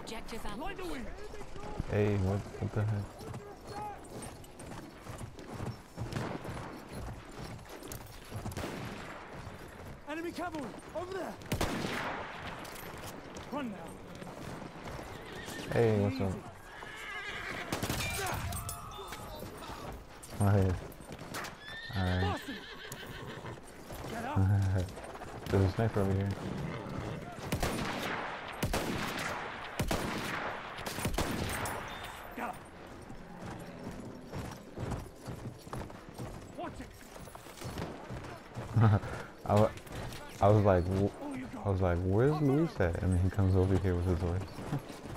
Objective ambush. Hey, what the heck? Enemy cavalry over there. Run now. Hey, what's up? My head. Alright. There's a sniper over here. I was like, where's Luis at? And then he comes over here with his voice.